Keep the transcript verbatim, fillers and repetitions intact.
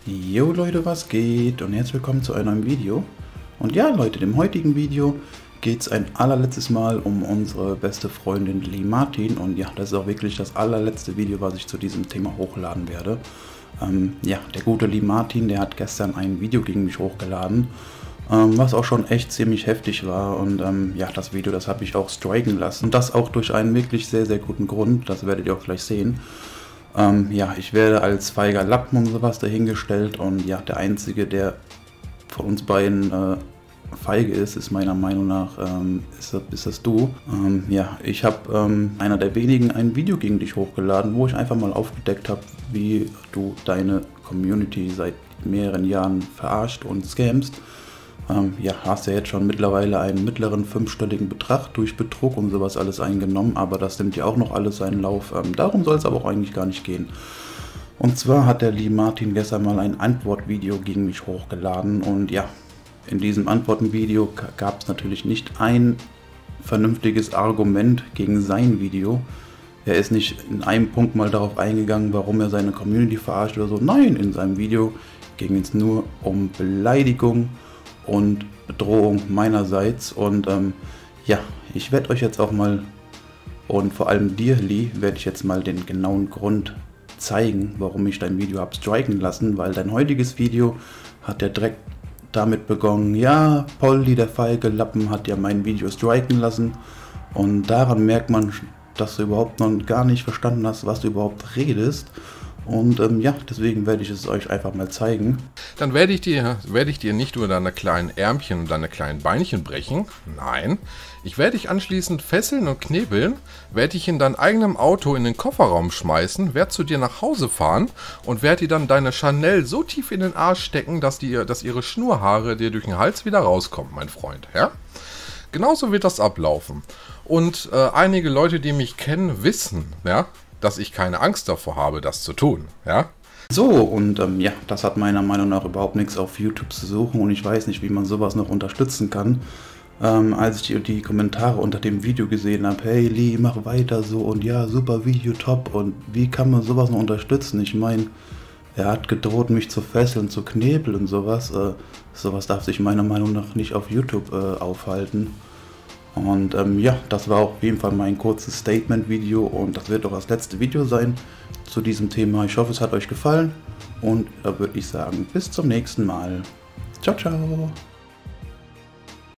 Jo Leute, was geht? Und herzlich willkommen zu einem neuen Video. Und ja Leute, im heutigen Video geht es ein allerletztes Mal um unsere beste Freundin Lee Martin. Und ja, das ist auch wirklich das allerletzte Video, was ich zu diesem Thema hochladen werde. Ähm, ja, der gute Lee Martin, der hat gestern ein Video gegen mich hochgeladen, ähm, was auch schon echt ziemlich heftig war. Und ähm, ja, das Video, das habe ich auch striken lassen. Und das auch durch einen wirklich sehr, sehr guten Grund. Das werdet ihr auch gleich sehen. Ähm, ja, ich werde als feiger Lappen und sowas dahingestellt und ja, der Einzige, der von uns beiden äh, feige ist, ist meiner Meinung nach, ähm, ist, das, ist das du. Ähm, ja, ich habe ähm, einer der wenigen ein Video gegen dich hochgeladen, wo ich einfach mal aufgedeckt habe, wie du deine Community seit mehreren Jahren verarscht und scamst. Ähm, ja, hast ja jetzt schon mittlerweile einen mittleren fünfstelligen Betrag durch Betrug und sowas alles eingenommen, aber das nimmt ja auch noch alles seinen Lauf. Ähm, darum soll es aber auch eigentlich gar nicht gehen. Und zwar hat der Lee Martin gestern mal ein Antwortvideo gegen mich hochgeladen und ja, in diesem Antwortenvideo gab es natürlich nicht ein vernünftiges Argument gegen sein Video. Er ist nicht in einem Punkt mal darauf eingegangen, warum er seine Community verarscht oder so. Nein, in seinem Video ging es nur um Beleidigung und Bedrohung meinerseits. Und ähm, ja, ich werde euch jetzt auch mal, und vor allem dir, Lee, werde ich jetzt mal den genauen Grund zeigen, warum ich dein Video habe striken lassen, weil dein heutiges Video hat ja direkt damit begonnen, ja, Polly, der feige Lappen, hat ja mein Video striken lassen. Und daran merkt man, dass du überhaupt noch gar nicht verstanden hast, was du überhaupt redest. Und ähm, ja, deswegen werde ich es euch einfach mal zeigen. Dann werde ich dir, werde ich dir nicht nur deine kleinen Ärmchen und deine kleinen Beinchen brechen. Nein, ich werde dich anschließend fesseln und knebeln, werde dich in deinem eigenen Auto in den Kofferraum schmeißen, werde zu dir nach Hause fahren und werde dir dann deine Chanel so tief in den Arsch stecken, dass, die, dass ihre Schnurhaare dir durch den Hals wieder rauskommen, mein Freund. Ja? Genauso wird das ablaufen. Und äh, einige Leute, die mich kennen, wissen, ja, dass ich keine Angst davor habe, das zu tun, ja? So, und ähm, ja, das hat meiner Meinung nach überhaupt nichts auf YouTube zu suchen und ich weiß nicht, wie man sowas noch unterstützen kann. Ähm, als ich die, die Kommentare unter dem Video gesehen habe, hey Lee, mach weiter so und ja, super Video, top, und wie kann man sowas noch unterstützen? Ich meine, er hat gedroht, mich zu fesseln, zu knebeln und sowas. Äh, sowas darf sich meiner Meinung nach nicht auf YouTube äh, aufhalten. Und ähm, ja, das war auf jeden Fall mein kurzes Statement-Video und das wird auch das letzte Video sein zu diesem Thema. Ich hoffe, es hat euch gefallen und da würde ich sagen, bis zum nächsten Mal. Ciao, ciao!